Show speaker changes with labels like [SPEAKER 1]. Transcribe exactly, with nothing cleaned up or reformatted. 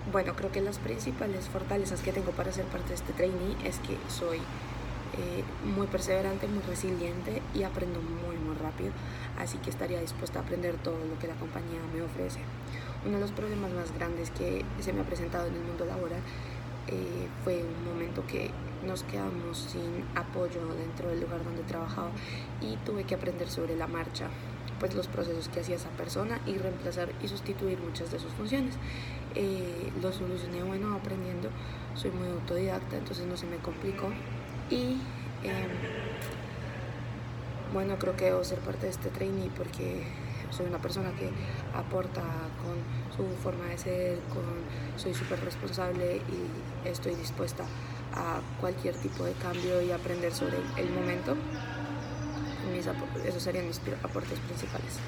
[SPEAKER 1] Bueno, creo que las principales fortalezas que tengo para ser parte de este trainee es que soy eh, muy perseverante, muy resiliente y aprendo muy muy rápido, así que estaría dispuesta a aprender todo lo que la compañía me ofrece. Uno de los problemas más grandes que se me ha presentado en el mundo laboral eh, fue un momento que nos quedamos sin apoyo dentro del lugar donde trabajaba y tuve que aprender sobre la marcha pues los procesos que hacía esa persona y reemplazar y sustituir muchas de sus funciones. Eh, lo solucioné bueno aprendiendo, soy muy autodidacta, entonces no se me complicó y eh, bueno, creo que debo ser parte de este trainee porque soy una persona que aporta con su forma de ser, con, soy súper responsable y estoy dispuesta a cualquier tipo de cambio y aprender sobre el momento. Mis, esos serían mis aportes principales.